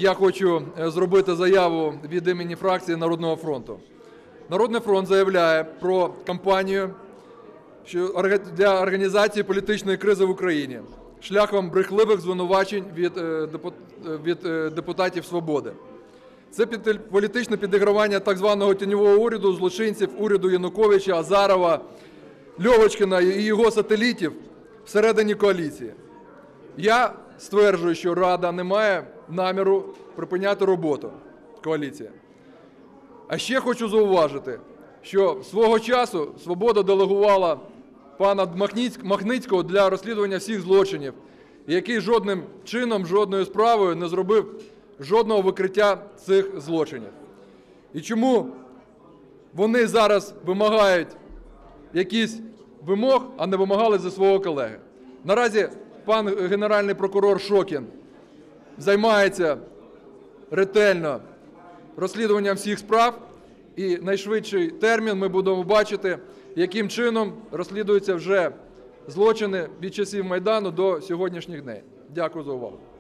я хочу зробити заяву від імені фракції Народного фронту. Народний фронт заявляє про кампанію для організації політичної кризи в Україні шляхом брехливих звинувачень від депутатів "Свободи". Це політичне підігравання так званого тіньового уряду, злочинців, уряду Януковича, Азарова, Льовочкіна і його сателітів всередині коаліції. Я стверджую, що Рада не має наміру припиняти роботу, коаліція. А ще хочу зауважити, що свого часу "Свобода" делегувала пана Махницького для розслідування всіх злочинів, який жодним чином, жодною справою не зробив жодного викриття цих злочинів. І чому вони зараз вимагають якісь вимог, а не вимагали зі свого колеги? Наразі пан Генеральний прокурор Шокін займається ретельно розслідуванням всіх справ, і в найшвидший термін ми будемо бачити, яким чином розслідуються вже злочини від часів Майдану до сьогоднішніх днів. Дякую за увагу.